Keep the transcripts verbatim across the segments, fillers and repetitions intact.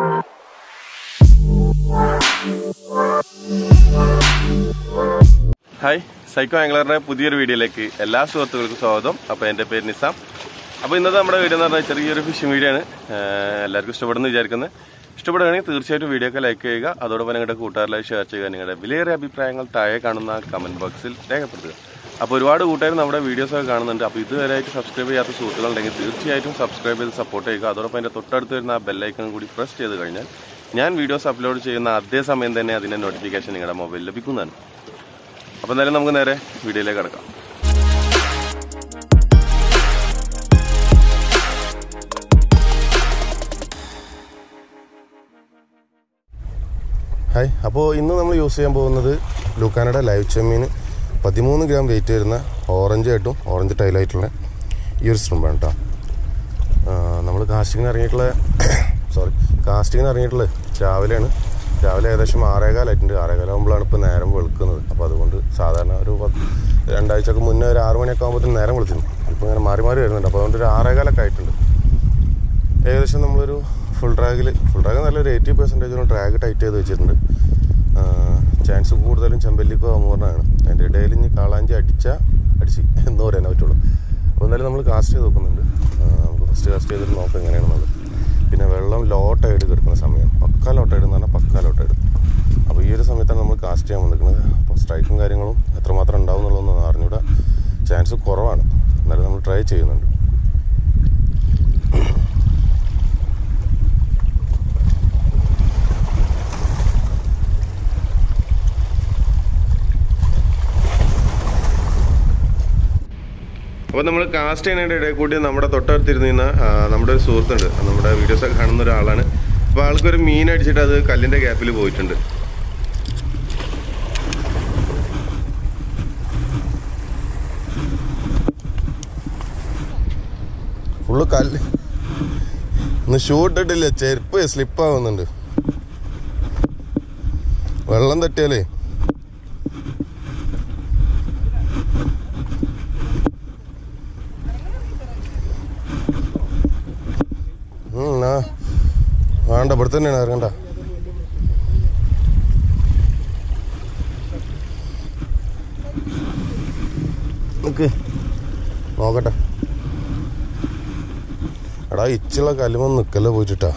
Hi, psychoangler പുതിയൊരു വീഡിയോയിലേക്ക് എല്ലാ സുഹൃത്തുക്കൾക്കും സ്വാഗതം. അപ്പോൾ എൻ്റെ പേര് നിസാം. അപ്പോൾ ഇന്നത്തെ നമ്മുടെ വീഡിയോ എന്ന് പറഞ്ഞാൽ ചെറിയൊരു ഫിഷിംഗ് വീഡിയോ ആണ്. എല്ലാവർക്കും ഇഷ്ടപ്പെടുന്നു വിചാരിക്കുന്നത്. ഇഷ്ടപ്പെടുകയാണെങ്കിൽ തീർച്ചയായിട്ടും വീഡിയോ ഒക്കെ ലൈക്ക് ചെയ്യുക. അതോടൊപ്പം നിങ്ങളുടെ കൂട്ടുകാരിലായി ഷെയർ ചെയ്യുക. നിങ്ങളുടെ വിലയേറിയ അഭിപ്രായങ്ങൾ താഴെ കാണുന്ന കമൻറ്റ് ബോക്സിൽ രേഖപ്പെടുത്തുക. അപ്പോൾ ഒരുപാട് കൂട്ടുകാർ നമ്മുടെ വീഡിയോസൊക്കെ കാണുന്നുണ്ട്. അപ്പോൾ ഇതുവരെയായിട്ട് സബ്സ്ക്രൈബ് ചെയ്യാത്ത സുഹൃത്തുക്കളുണ്ടെങ്കിൽ തീർച്ചയായിട്ടും സബ്സ്ക്രൈബ് ചെയ്ത് സപ്പോർട്ട് ചെയ്യുക. അതോടൊപ്പം എൻ്റെ തൊട്ടടുത്ത് വരുന്ന ആ ബെല്ലൈക്കൺ കൂടി പ്രസ് ചെയ്ത് കഴിഞ്ഞാൽ ഞാൻ വീഡിയോസ് അപ്ലോഡ് ചെയ്യുന്ന അതേ സമയം തന്നെ അതിൻ്റെ നോട്ടിഫിക്കേഷൻ നിങ്ങളുടെ മൊബൈലിൽ ലഭിക്കുന്നതാണ്. അപ്പോൾ എന്തായാലും നമുക്ക് നേരെ വീഡിയോയിലേക്ക് കിടക്കാം. ഹായ്, അപ്പോൾ ഇന്ന് നമ്മൾ യൂസ് ചെയ്യാൻ പോകുന്നത് ലുക്കാനയുടെ ലൈവ് ചെമ്മീൻ പതിമൂന്ന് ഗ്രാം വെയിറ്റ് വരുന്ന ഓറഞ്ച് ആയിട്ടും ഓറഞ്ച് ടൈലായിട്ടുള്ള ഈ ഒരു സ്ട്രിമ്പാണ് കേട്ടോ. നമ്മൾ കാസ്റ്റിങ്ങിന് ഇറങ്ങിയിട്ടുള്ള സോറി കാസ്റ്റിങ്ങിന് ഇറങ്ങിയിട്ടുള്ളത് രാവിലെയാണ്. രാവിലെ ഏകദേശം ആറേകാലായിട്ടുണ്ട്. ആറേകാലാകുമ്പോഴാണ് ഇപ്പോൾ നേരം വെളുക്കുന്നത്. അപ്പോൾ അതുകൊണ്ട് സാധാരണ ഒരു പത്ത് രണ്ടാഴ്ചക്ക് മുന്നേ ഒരു ആറ് മണിയൊക്കെ ആകുമ്പോഴത്തേന് നേരം വെളുത്തിരുന്നു. ഇപ്പോൾ ഇങ്ങനെ മാറി മാറി വരുന്നുണ്ട്. അപ്പോൾ അതുകൊണ്ട് ഒരു ആറേകാലൊക്കെ ആയിട്ടുണ്ട്. ഏകദേശം നമ്മളൊരു ഫുൾ ഡ്രാഗിൽ ഫുൾ ഡ്രാഗ് നല്ലൊരു എയ്റ്റി പെർസെൻറ്റേജോളം ഡ്രാഗ് ടൈറ്റ് ചെയ്ത് വെച്ചിട്ടുണ്ട്. ചാൻസ് കൂടുതലും ചെമ്പല്ലിക്കോ അമൂറിനാണ്. അതിൻ്റെ ഇടയിൽ ഇനി കാളാഞ്ചി അടിച്ചാൽ അടിച്ച് എന്ന് പറയാനേ പറ്റുള്ളൂ. അപ്പോൾ എന്തായാലും നമ്മൾ കാസ്റ്റ് ചെയ്ത് നോക്കുന്നുണ്ട്. നമുക്ക് ഫസ്റ്റ് കാസ്റ്റ് ചെയ്തിട്ട് നോക്കാം എങ്ങനെയാണെന്നുള്ളത്. പിന്നെ വെള്ളം ലോ ടൈഡ് കിടക്കുന്ന സമയം, പക്ക ലോ ടൈഡ് എന്ന് പറഞ്ഞാൽ പക്ക ലോ ടൈഡ്. അപ്പോൾ ഈ ഒരു സമയത്താണ് നമ്മൾ കാസ്റ്റ് ചെയ്യാൻ വന്നിരിക്കുന്നത്. അപ്പോൾ സ്ട്രൈക്കും കാര്യങ്ങളും എത്രമാത്രം ഉണ്ടാവും എന്നുള്ളതൊന്നും അറിഞ്ഞൂടെ. ചാൻസ് കുറവാണ്. എന്നാലും നമ്മൾ ട്രൈ ചെയ്യുന്നുണ്ട്. അപ്പോൾ നമ്മൾ കാസ്റ്റ് ചെയ്യുന്നതിൻ്റെ ഇടയിൽ കൂടി നമ്മുടെ തൊട്ടടുത്തിരുന്ന നമ്മുടെ ഒരു സുഹൃത്തുണ്ട്. നമ്മുടെ വീഡിയോസൊക്കെ കാണുന്ന ഒരാളാണ്. അപ്പോൾ ആൾക്കൊരു മീൻ അടിച്ചിട്ട് അത് കല്ലിൻ്റെ ഗ്യാപ്പിൽ പോയിട്ടുണ്ട്. ഫുള്ള് കല്ല് ഇന്ന് ഷൂ ഇട്ടിട്ടില്ല, ചെരുപ്പ് സ്ലിപ്പാവുന്നുണ്ട്. വെള്ളം തട്ടിയാലേ വേണ്ട, ഇവിടെ തന്നെയാണ് ഇറങ്ങണ്ട. നിക്ക് നോക്കട്ടെ. എടാ ഇച്ചുള്ള കല്ലുമൊന്നും നിക്കല്ലേ പോയിട്ടാ.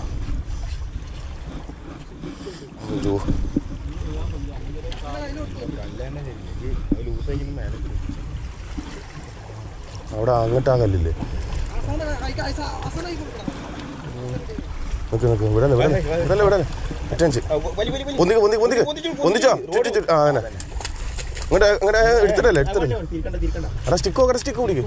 അവിടെ അങ്ങോട്ട് ആ കല്ലില്ലേ? നിക്ക് നിക്ക് ഇവിടെ ഇവിടെ ഇവിടെ ഇവിടെ അറ്റൻസ് പൊന്തിക്ക് പൊന്തിക്ക് പൊന്തിക്ക് പൊന്തിച്ചോ ചുറ്റി ആ അങ്ങനെ ഇങ്ങോട്ട് ഇങ്ങോട്ട് എടുത്തിട്ടല്ലേ എടുത്തിട്ടില്ല. എടാ സ്റ്റിക്കോ കട സ്റ്റിക്ക് പിടിക്കും.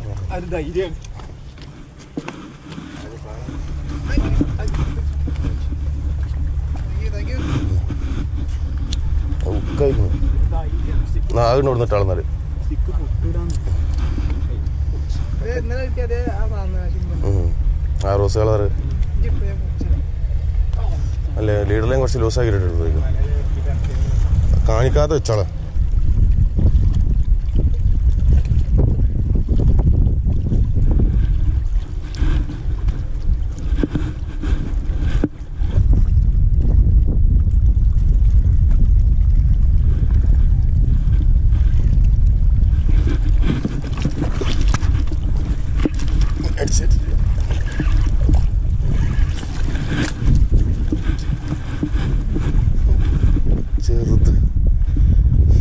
ഉക്കായിക്കുന്നു. നാഗിന് കൊടുത്തിട്ടാളെന്നാല് ആ റോസ് കളറ് അല്ലേ? ലീഡറിലേയും കുറച്ച് ലൂസാക്കി ഇട്ടിട്ട് കാണിക്കാതെ വെച്ചാളെ. ചെറുത്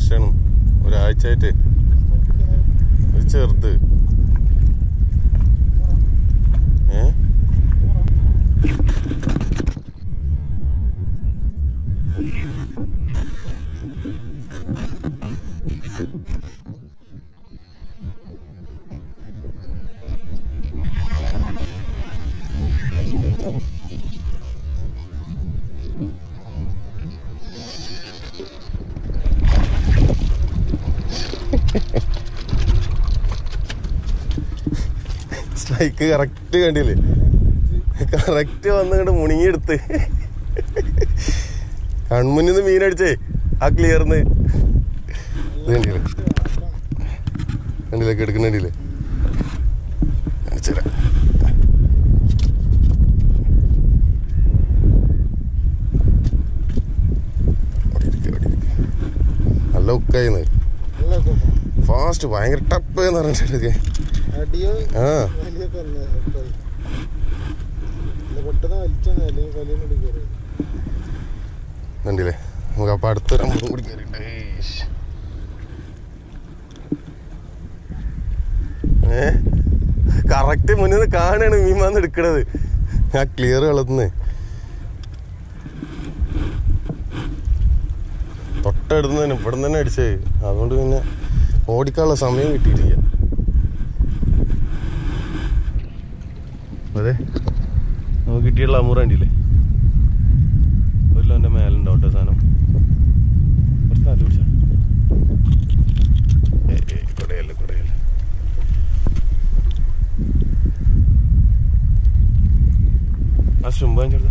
മോശമാണ്. ഒരാഴ്ചയായിട്ട് ഒരു ചെറുത്. ഏ സ്ട്രൈക്ക് കറക്റ്റ് കണ്ടില്ലേ? കറക്റ്റ് വന്നിങ്ങോട്ട് മുണിങ്ങിയെടുത്ത് കൺമുന്നിൽ നിന്ന് മീനടിച്ചേ ആ ക്ലിയർന്ന്. ഇത് കണ്ടില്ലേ? കണ്ടില്ലേ എടുക്കുന്നുണ്ടില്ലേ? കാണിച്ചുതരാം. നല്ല ഉക്കായിന്ന് ഫാസ്റ്റ് ഭയങ്കര ടപ്പ് എന്ന് പറഞ്ഞിട്ടൊക്കെ. ആ കണ്ടില്ലേ? നമുക്ക് അപ്പൊ അടുത്തൊരു അമ്പതും കൂടി കയറിയിട്ട് ഏ കറക്റ്റ് മുന്നിൽ നിന്ന് കാണാണ് മീൻ വന്ന് എടുക്കണത്. ആ ക്ലിയർ കളത്തുനിന്ന് തൊട്ടടുത്ത് തന്നെ ഇവിടെ തന്നെ അടിച്ചേ. അതുകൊണ്ട് പിന്നെ ഓടിക്കാനുള്ള സമയം കിട്ടിയിട്ടില്ല. അതെ നമുക്ക് കിട്ടിയുള്ള അമൂറ കണ്ടില്ലേ? ഒരു ലോന്റെ മേലുണ്ടാവട്ടെ സാധനം. കുറച്ച് കാറ്റ് പിടിച്ചാ കൊടയല്ല കൊടയല്ല. ആ ശുംഭം ചെറുത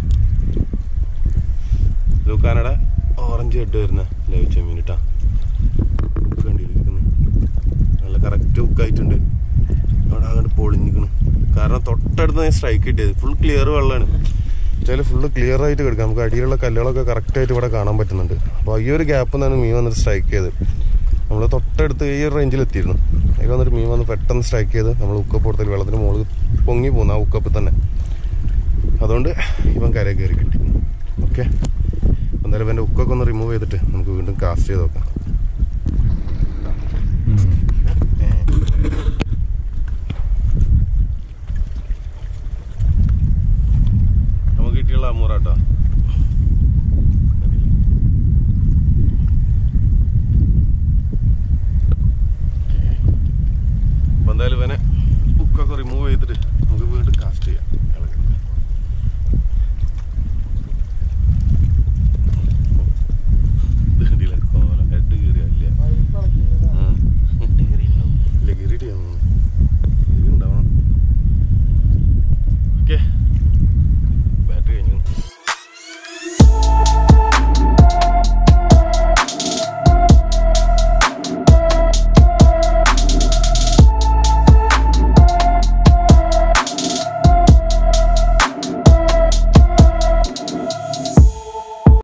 ലൂക്കാനയുടെ ഓറഞ്ച് ഹെഡ് വരുന്ന ലൈവ് ചെമ്മീൻ ഇട്ടാ. ഉക്ക് കണ്ടിരിക്കുന്നു. നല്ല കറക്റ്റ് ഉക്കായിട്ടുണ്ട്. അവിടെ അങ്ങോട്ട് പൊളിഞ്ഞിരിക്കണ്. കാരണം തൊട്ടടുത്ത് സ്ട്രൈക്ക് കിട്ടിയത്. ഫുൾ ക്ലിയർ വെള്ളമാണ്. ചില ഫുള്ള് ക്ലിയർ ആയിട്ട് കിടക്കാം. നമുക്ക് അടിയിലുള്ള കല്ലുകളൊക്കെ കറക്റ്റായിട്ട് ഇവിടെ കാണാൻ പറ്റുന്നുണ്ട്. അപ്പോൾ ഈ ഒരു ഗ്യാപ്പിൽ നിന്നാണ് മീൻ വന്നിട്ട് സ്ട്രൈക്ക് ചെയ്ത്. നമ്മൾ തൊട്ടടുത്ത് ഈ ഒരു റേഞ്ചിൽ എത്തിയിരുന്നു. അതിൽ വന്നിട്ട് മീൻ വന്ന് പെട്ടെന്ന് സ്ട്രൈക്ക് ചെയ്ത് നമ്മൾ ഉക്കപ്പ് കൊടുത്താൽ വെള്ളത്തിന് മുകളിൽ പൊങ്ങി പോകുന്നു ആ ഉക്കപ്പിൽ തന്നെ. അതുകൊണ്ട് ഇവൻ കരയിൽ കയറി കിട്ടി. ഓക്കെ, എന്തായാലും ഇവൻ്റെ ഉക്കൊക്കെ ഒന്ന് റിമൂവ് ചെയ്തിട്ട് നമുക്ക് വീണ്ടും കാസ്റ്റ് ചെയ്ത് നോക്കാം.